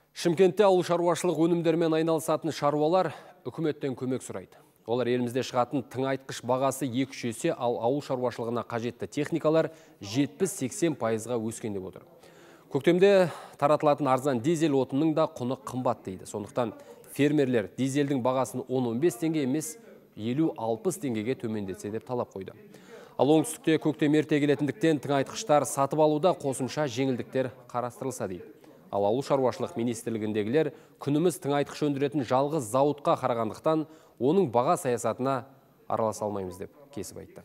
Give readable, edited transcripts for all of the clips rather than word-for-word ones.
Шымкентте ауыл шаруашылық өнімдермен айналысатын шаруалар үкіметтен көмек сұрайды. Олар елімізде шығатын тыңайтқыш бағасы 2 есе, ал ауыл шаруашылығына қажетті техникалар 70-80%-ға өскен деп отыр. Көктемде таратылатын арзан дизель отынның да құны қымбат дейді. Сондықтан фермерлер дизельдің бағасын 10-15 теңге емес 50-60 теңгеге төмендетсе деп талап қойды. Ал оңтүстікте көктем ерте келетіндіктен тыңайтқыштар сатып алуда қосымша жеңілдіктер қарастырылса дейді. Ал ауыл шаруашылық министрлігіндегілер күніміз тыңайтқыш өндіретін жалғыз зауытқа қарағандықтан оның баға саясатына араласа алмаймыз деп кесіп айтты.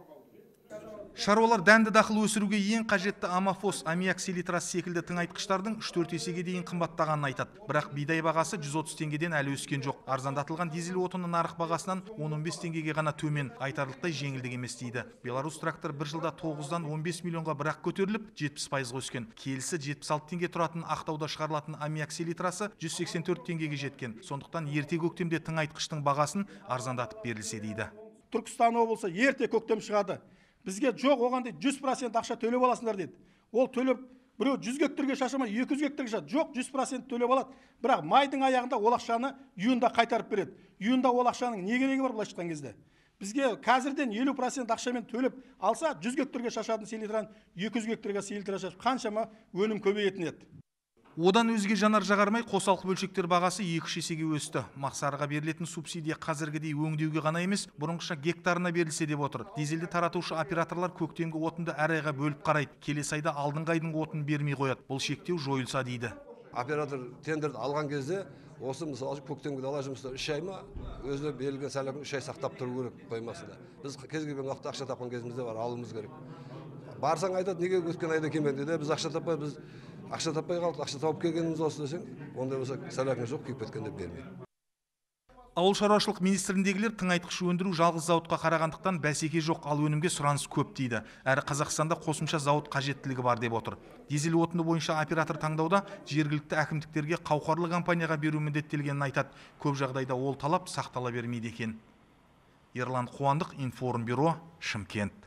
Шаруалар дәнді дақыл өсіруге ең қажетті амафос, аммиак селитрасы секілді тыңайтқыштардың 3-4 есеге дейін қымбаттағанын айтады. Бірақ бидай бағасы 130 теңгеден әлі өскен жоқ. Арзандатылған дизель отыны нарық бағасынан 10-15 теңгеге ғана төмен, айтарлықтай жеңілдік емес дейді. Беларусь трактор бір жылда 9-дан 15 миллионға бірақ көтеріліп, 70%-ға өскен. Келісі 76 теңге тұратын Ақтауда шығарылатын аммиак селитрасы 184 теңгеге жеткен. Сондықтан ерте көктемде тыңайтқыштың бағасын арзандатып берілсе дейді. Түркістан облысы ерте көктем шығады. Бізге жоқ оғанда 100% ақша төлеп аласыңдар деді. Ол төлеп біреу 100 гектарге шашамай 200 гектарге шашады. Жоқ 100% төлеп алады. Бірақ майдың аяғында ол ақшаны июньда қайтарып береді. Июньда ол ақшаның не керегі бар былай шыққан кезде? Бізге қазірден 50% ақшамен төлеп алса 100 гектарге шашатын селитраны 200 гектарға селитра шашып қаншама өнім көбейетін еді. Одан өзге жанар жағармай қосалқы бөлшектер бағасы 2 есеге өсті. Мақсарға берілетін субсидия қазіргідей өңдеуге ғана емес, бұрынғыша гектарына берілсе деп отыр. Дизельді таратушы операторлар көктемгі отынды әр айға бөліп қарайды. Келесі айда алдыңғы айдың отынын бермей қояды. Бұл шектеу жойылса дейді. Оператор тендерді алған кезде, осы мысалы көктемгі дала жұмыста 3 ай ма, өзіне берілген сәлемін 3 ай сақтап тұру керек қоймасында. Біз кез келген уақытта ақша тапқан кезімізде бар, алуымыз керек. Барсаң айтады, неге өткен айда келмеді деді, біз ақша таппай, біз ақша таппай қалдық, ақша тауып келгеніміз осы десең, онда болса сәлемін жоқ, күйіп кеткен деп бермейді. Ауыл шаруашылық министріндегілер тыңайтқыш өндіру жалғыз зауытқа қарағандықтан бәсеке жоқ, ал өнімге сұраныс көп дейді. Әрі Қазақстанда қосымша зауыт қажеттілігі бар деп отыр. Дизель отыны бойынша оператор таңдауда жергілікті әкімдіктерге қауқарлы компанияға беру міндеттелгенін айтады. Көп жағдайда ол талап сақтала бермейді екен. Ерлан Қуандық, Информбюро, Шымкент.